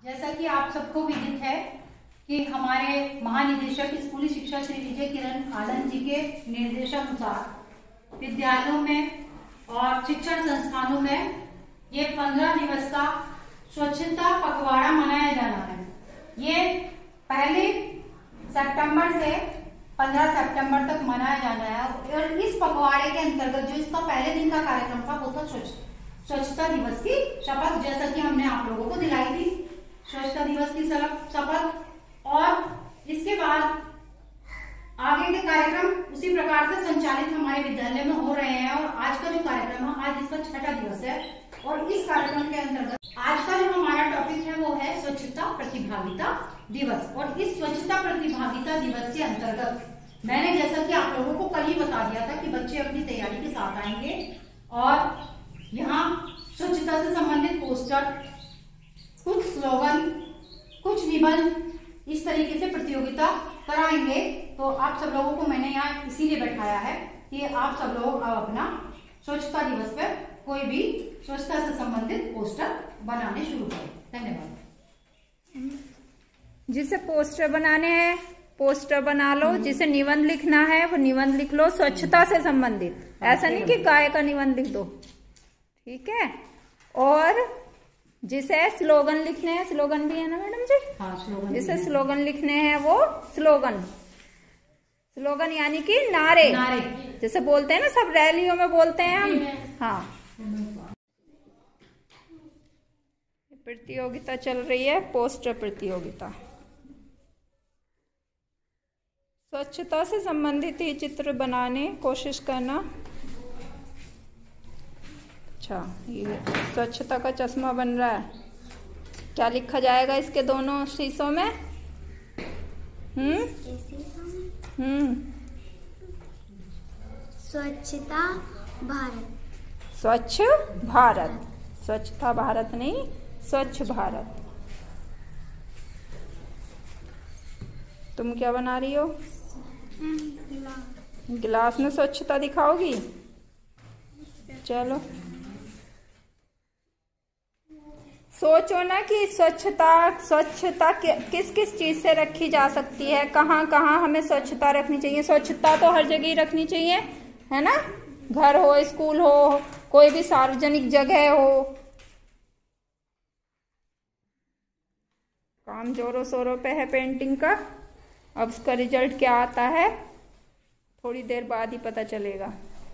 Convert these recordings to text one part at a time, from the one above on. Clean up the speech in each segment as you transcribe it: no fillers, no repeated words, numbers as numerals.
जैसा कि आप सबको विदित है कि हमारे महानिदेशक स्कूली शिक्षा श्री विजय किरण आनंद जी के निर्देशानुसार विद्यालयों में और शिक्षण संस्थानों में ये 15 दिवस का स्वच्छता पखवाड़ा मनाया जाना है। ये पहले सितंबर से 15 सितंबर तक मनाया जाना है और इस पखवाड़े के अंतर्गत जो इसका पहले दिन का कार्यक्रम था वो था स्वच्छता दिवस की शपथ, जैसा कि हमने आप लोगों को दिलाई थी स्वच्छता दिवस की शपथ। और इसके बाद आगे के कार्यक्रम उसी प्रकार से संचालित हमारे विद्यालय में हो रहे हैं और आज का जो कार्यक्रम है, आज इसका 6वां दिवस है और इस कार्यक्रम के अंतर्गत आज का जो हमारा टॉपिक है वो है स्वच्छता प्रतिभागिता दिवस। और इस स्वच्छता प्रतिभागिता दिवस के अंतर्गत मैंने जैसा कि आप लोगों को कल ही बता दिया था कि बच्चे अपनी तैयारी के साथ आएंगे और यहाँ स्वच्छता से संबंधित पोस्टर, कुछ स्लोगन, कुछ निबंध इस तरीके से प्रतियोगिता कराएंगे। तो आप सब लोगों को मैंने यहाँ इसीलिए बैठाया है कि आप सब लोग अपना स्वच्छता दिवस पर कोई भी स्वच्छता से संबंधित पोस्टर बनाने शुरू करें। धन्यवाद। जिसे पोस्टर बनाने हैं पोस्टर बना लो, जिसे निबंध लिखना है वो निबंध लिख लो स्वच्छता से संबंधित। ऐसा नहीं कि गाय का निबंध लिख दो, ठीक है। और जिसे स्लोगन लिखने हैं, स्लोगन भी है ना मैडम जी? हाँ, स्लोगन। जिसे स्लोगन लिखने हैं वो स्लोगन यानी कि नारे जैसे बोलते हैं ना, सब रैलियों में बोलते हैं हम। हाँ, प्रतियोगिता चल रही है, पोस्टर प्रतियोगिता। स्वच्छता से संबंधित ही चित्र बनाने कोशिश करना। अच्छा, ये स्वच्छता का चश्मा बन रहा है। क्या लिखा जाएगा इसके दोनों शीशों में? स्वच्छता भारत। स्वच्छ भारत, स्वच्छता भारत नहीं, स्वच्छ भारत। तुम क्या बना रही हो? गिलास में स्वच्छता दिखाओगी? चलो, सोचो ना कि स्वच्छता किस किस चीज से रखी जा सकती है, कहाँ कहाँ हमें स्वच्छता रखनी चाहिए। स्वच्छता तो हर जगह रखनी चाहिए, है ना? घर हो, स्कूल हो, कोई भी सार्वजनिक जगह हो। काम जोरों शोरों पे है पेंटिंग का। अब उसका रिजल्ट क्या आता है थोड़ी देर बाद ही पता चलेगा।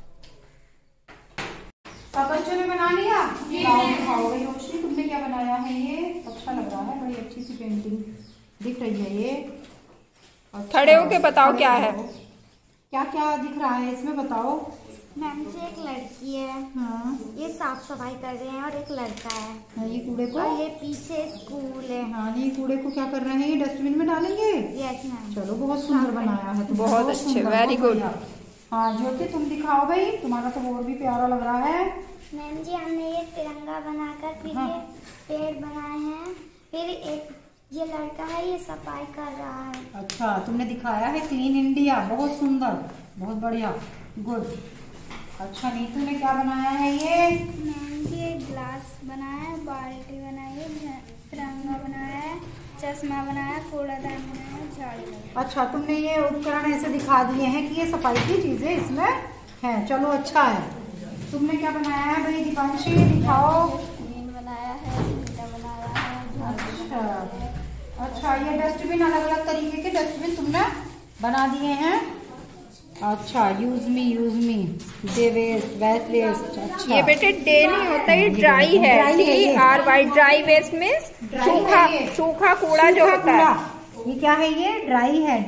सब बच्चों ने बना लिया? दिखाओगे रोशनी, तुमने क्या बनाया है? ये अच्छा लग रहा है, बड़ी अच्छी सी पेंटिंग दिख रही है ये। अच्छा, खड़े होके बताओ क्या है, क्या क्या दिख रहा है इसमें, बताओ। मैम जी, एक लड़की है। हाँ, ये साफ सफाई कर रहे हैं और एक लड़का है। हाँ, ये कूड़े को, और ये पीछे स्कूल है। हाँ, ये कूड़े को क्या कर रहे हैं? ये डस्टबिन में डालेंगे। Yes ma'am. चलो, बहुत सुंदर बनाया है तुमने, बहुत अच्छे, वेरी गुड। हाँ ज्योति, तुम दिखाओ भाई, तुम्हारा तो और भी प्यारा लग रहा है। मैम जी, हमने ये तिरंगा बनाकर फिर ये पेड़ बनाए हैं, फिर एक ये लड़का है, ये सफाई कर रहा है। अच्छा, तुमने दिखाया है क्लीन इंडिया, बहुत सुंदर, बहुत बढ़िया, गुड। अच्छा, नीतू ने क्या बनाया है? ये मैम जी, ये गिलास बनाया है, बाल्टी बनाई है, तिरंगा बनाया है, चश्मा बनाया, कूड़ादान बनाया, झाड़ू बनाया। अच्छा, तुमने ये उपकरण ऐसे दिखा दिए हैं कि ये सफाई की चीजें इसमें हैं। चलो, अच्छा है। तुमने क्या बनाया है भाई दीपांशी, दिखाओ। ग्रीन बनाया है, नीला बनाया है। अच्छा, ये डस्टबिन, अलग अलग तरीके के डस्टबिन तुमने बना दिए हैं। अच्छा, यूज मी, डे वेस्ट, वेस्ट वेस्ट। अच्छा, ये बेटे डे नहीं होता, ये ड्राई है। DRY, ड्राई वेस्ट मीन्स सूखा कूड़ा जो होता है। ये क्या है? ये ड्राई है,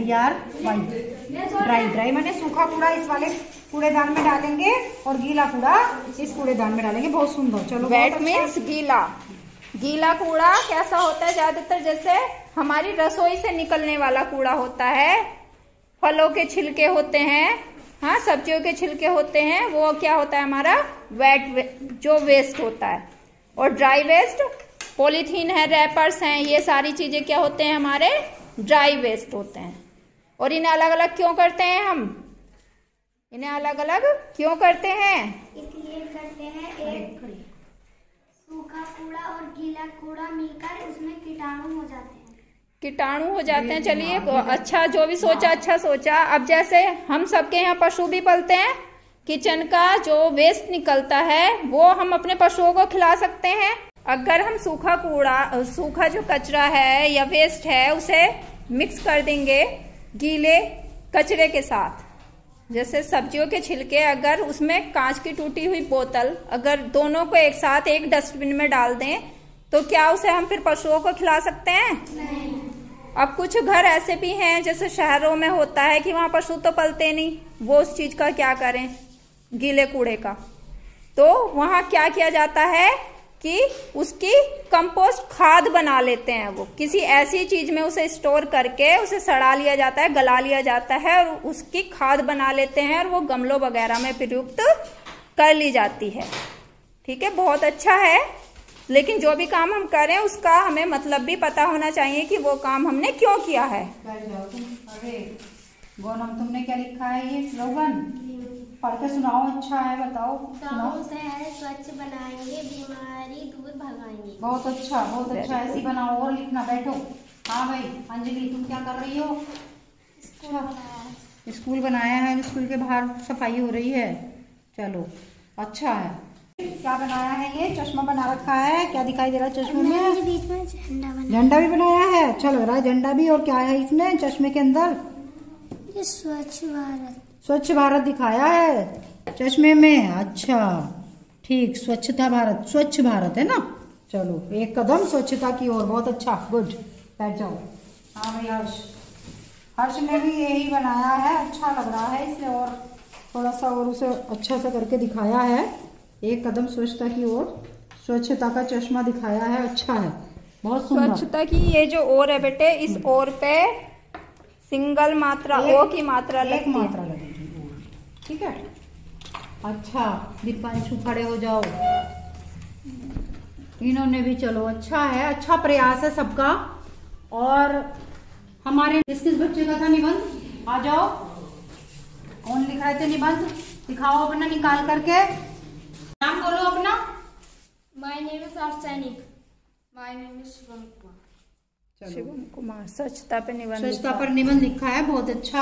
DRY, ड्राई माने सूखा कूड़ा इस वाले कूड़ेदान में डालेंगे और गीला कूड़ा इस कूड़ेदान में डालेंगे। बहुत सुंदर। चलो, वेट मीन्स गीला कूड़ा कैसा होता है? ज्यादातर जैसे हमारी रसोई से निकलने वाला कूड़ा होता है, फलों के छिलके होते हैं, हाँ, सब्जियों के छिलके होते हैं, वो क्या होता है हमारा जो वेस्ट होता है। और ड्राई वेस्ट पॉलीथीन है, रैपर्स हैं, ये सारी चीजें क्या होते हैं? हमारे ड्राई वेस्ट होते हैं। और इन्हें अलग अलग क्यों करते हैं हम? इन्हें अलग अलग क्यों करते हैं? इसलिए करते हैं, एक सूखा कूड़ा और गीला कूड़ा मिलकर उसमें कीटाणु हो जाते हैं। कीटाणु हो जाते हैं। चलिए, अच्छा, जो भी सोचा अच्छा सोचा। अब जैसे हम सबके यहाँ पशु भी पलते हैं, किचन का जो वेस्ट निकलता है वो हम अपने पशुओं को खिला सकते हैं। अगर हम सूखा जो कचरा है या वेस्ट है उसे मिक्स कर देंगे गीले कचरे के साथ, जैसे सब्जियों के छिलके, अगर उसमें कांच की टूटी हुई बोतल, अगर दोनों को एक साथ एक डस्टबिन में डाल दें तो क्या उसे हम फिर पशुओं को खिला सकते हैं? नहीं। अब कुछ घर ऐसे भी हैं जैसे शहरों में होता है कि वहां पशु तो पलते नहीं, वो उस चीज का क्या करें, गीले कूड़े का, तो वहां क्या किया जाता है कि उसकी कंपोस्ट खाद बना लेते हैं। वो किसी ऐसी चीज में उसे स्टोर करके उसे सड़ा लिया जाता है, गला लिया जाता है और उसकी खाद बना लेते हैं और वो गमलों वगैरह में प्रयुक्त कर ली जाती है। ठीक है, बहुत अच्छा है, लेकिन जो भी काम हम करें उसका हमें मतलब भी पता होना चाहिए कि वो काम हमने क्यों किया है। अरे गोनम, तुमने क्या लिखा है? ये स्लोगन पढ़ के सुनाओ। अच्छा है, बताओ। गाँव शहर स्वच्छ बनाएंगे, बीमारी दूर भगाएंगे। बहुत अच्छा, बहुत अच्छा। ऐसी बनाओ और लिखना। बैठो। हाँ भाई अंजलि, तुम क्या कर रही हो? स्कूल बनाया है, स्कूल के बाहर सफाई हो रही है। चलो, अच्छा है। क्या बनाया है? ये चश्मा बना रखा है। क्या दिखाई दे रहा है चश्मे में? बीच में झंडा भी बनाया है। अच्छा लग रहा है झंडा भी। और क्या है इसमें चश्मे के अंदर? ये स्वच्छ भारत। स्वच्छ भारत दिखाया है चश्मे में। अच्छा, ठीक, स्वच्छता भारत, स्वच्छ भारत है ना। चलो, एक कदम स्वच्छता की ओर। बहुत अच्छा, गुड। बैठ जाओ। हाँ भाई हर्ष ने भी यही बनाया है। अच्छा लग रहा है इसे, और थोड़ा सा और उसे अच्छा सा करके दिखाया है। एक कदम स्वच्छता की ओर, स्वच्छता का चश्मा दिखाया है। अच्छा है, बहुत सुंदर। स्वच्छता की ये जो ओर है बेटे, इस ओर पे सिंगल मात्रा ओ की मात्रा लगती है। मात्रा लगेगी। ठीक है, अच्छा। दीपांशु खड़े हो जाओ। इन्होंने भी, चलो अच्छा है, अच्छा प्रयास है सबका। और हमारे किस बच्चे का था निबंध? आ जाओ। कौन लिख रहे थे निबंध? दिखाओ अपना निकाल करके। नाम बोलो अपना। My name is Sainik. My name is Shivam Kumar. Shivam Kumar. स्वच्छता पे निबंध, स्वच्छता पर निबंध लिखा है। बहुत अच्छा।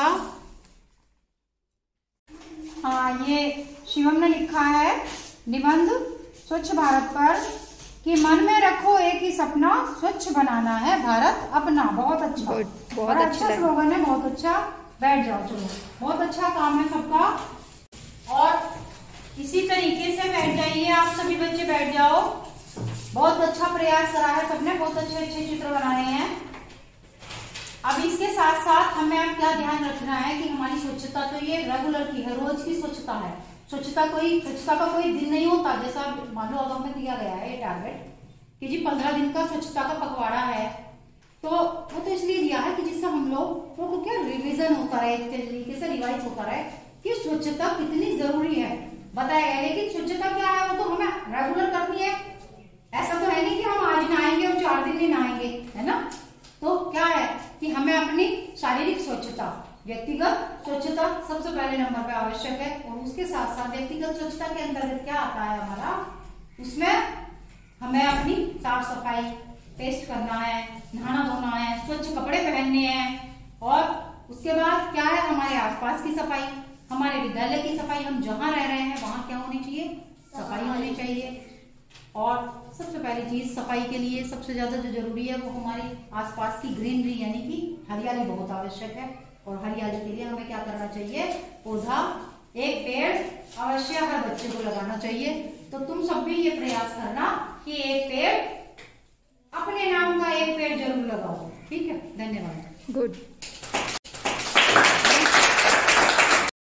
हाँ, ये शिवम ने लिखा है निबंध स्वच्छ भारत पर कि मन में रखो एक ही सपना, स्वच्छ बनाना है भारत अपना। बहुत अच्छा, बहुत अच्छा स्लोगन है। बहुत अच्छा। बैठ जाओ। चलो, बहुत अच्छा काम है सबका। और इसी तरीके से बैठ जाइए आप सभी बच्चे, बैठ जाओ। बहुत अच्छा प्रयास करा है सबने, बहुत अच्छे अच्छे चित्र बनाए हैं। अब इसके साथ साथ हमें अब क्या ध्यान रखना है कि हमारी स्वच्छता तो ये रेगुलर की है, रोज की स्वच्छता है। स्वच्छता का कोई दिन नहीं होता। जैसा मान लो अब हमें दिया गया है ये टारगेट कि जी 15 दिन का स्वच्छता का पखवाड़ा है, तो वो तो इसलिए दिया है कि जिससे हम लोग वो क्या रिविजन होता रहे, एक तरीके से रिवाइज होता रहे कि स्वच्छता कितनी जरूरी है, बताया गया। लेकिन स्वच्छता क्या है, वो तो हमें रेगुलर करनी है। ऐसा तो है नहीं कि हम आज नहाएंगे और 4 दिन नहीं नहाएंगे, है ना। तो क्या है कि हमें अपनी शारीरिक स्वच्छता, व्यक्तिगत स्वच्छता सबसे पहले नंबर पे आवश्यक है। और उसके साथ साथ व्यक्तिगत स्वच्छता के अंतर्गत क्या आता है हमारा, उसमें हमें अपनी साफ सफाई, पेस्ट करना है, नहाना धोना है, स्वच्छ कपड़े पहनने हैं। और उसके बाद क्या है, हमारे आसपास की सफाई, हमारे विद्यालय की सफाई, हम जहाँ रह रहे हैं वहां क्या होनी चाहिए, सफाई होनी चाहिए। और सबसे पहली चीज सफाई के लिए सबसे ज्यादा जो जरूरी है वो हमारी आसपास की ग्रीनरी यानी कि हरियाली बहुत आवश्यक है। और हरियाली के लिए हमें क्या करना चाहिए, पौधा, एक पेड़ अवश्य हर बच्चे को लगाना चाहिए। तो तुम सब भी ये प्रयास करना कि एक पेड़, अपने नाम का एक पेड़ जरूर लगाओ। ठीक है, धन्यवाद। गुड।